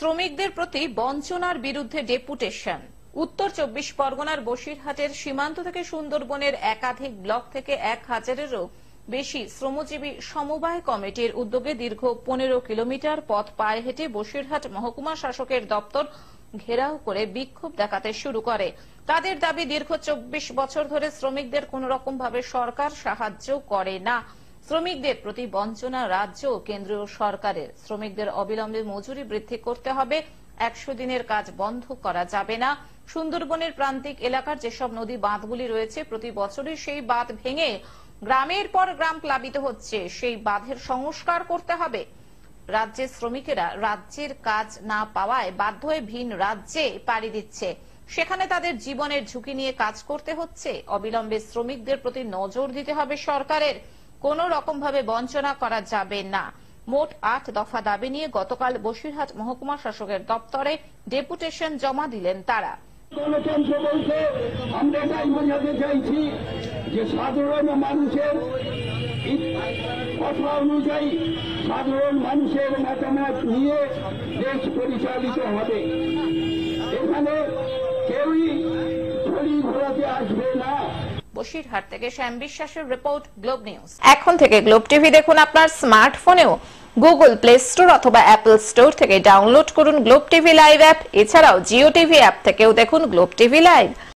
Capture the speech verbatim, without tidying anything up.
শ্রমিকদের প্রতি বঞ্চনার বিরুদ্ধে ডেপুটেশন। উত্তর চব্বিশ পরগনার বসিরহাটের সীমান্ত থেকে সুন্দরবনের একাধিক ব্লক থেকে এক হাজারেরও বেশি শ্রমজীবী সমবায় কমিটির উদ্যোগে দীর্ঘ পনেরো কিলোমিটার পথ পায়ে হেঁটে বসিরহাট মহকুমা শাসকের দপ্তর ঘেরাও করে বিক্ষোভ দেখাতে শুরু করে। তাদের দাবি, দীর্ঘ চব্বিশ বছর ধরে শ্রমিকদের কোন রকম ভাবে সরকার সাহায্য করে না। শ্রমিকদের প্রতি বঞ্চনা রাজ্য ও কেন্দ্রীয় সরকারের। শ্রমিকদের অবিলম্বে মজুরি বৃদ্ধি করতে হবে। একশো দিনের কাজ বন্ধ করা যাবে না। সুন্দরবনের প্রান্তিক এলাকার যেসব নদী বাঁধগুলি রয়েছে, প্রতি বছরই সেই বাঁধ ভেঙে গ্রামের পর গ্রাম প্লাবিত হচ্ছে। সেই বাঁধের সংস্কার করতে হবে। রাজ্যের শ্রমিকেরা রাজ্যের কাজ না পাওয়ায় বাধ্য হয়ে ভিন রাজ্যে পাড়ি দিচ্ছে। সেখানে তাদের জীবনের ঝুঁকি নিয়ে কাজ করতে হচ্ছে। অবিলম্বে শ্রমিকদের প্রতি নজর দিতে হবে সরকারের। কোন রকম ভাবে বঞ্চনা করা যাবে না। মোট আট দফা দাবি নিয়ে গতকাল বসিরহাট মহকুমা শাসকের দপ্তরে ডেপুটেশন জমা দিলেন তারা। গণতন্ত্র বলতে আমরা এটাই বোঝাতে চাইছি যে সাধারণ মানুষের কথা অনুযায়ী সাধারণ মানুষের মতামত নিয়ে দেশ পরিচালিত হবে। এখানে কেউই ছড়ি ঘোরাতে আসবে না। বসিরহাট থেকে শ্যাম বিশ্বাসের রিপোর্ট, গ্লোব নিউজ। এখন থেকে গ্লোব টিভি দেখুন আপনার স্মার্টফোনেও। গুগল প্লে স্টোর অথবা অ্যাপল স্টোর থেকে ডাউনলোড করুন গ্লোব টিভি লাইভ অ্যাপ। এছাড়াও জিও টিভি অ্যাপ থেকেও দেখুন গ্লোব টিভি লাইভ।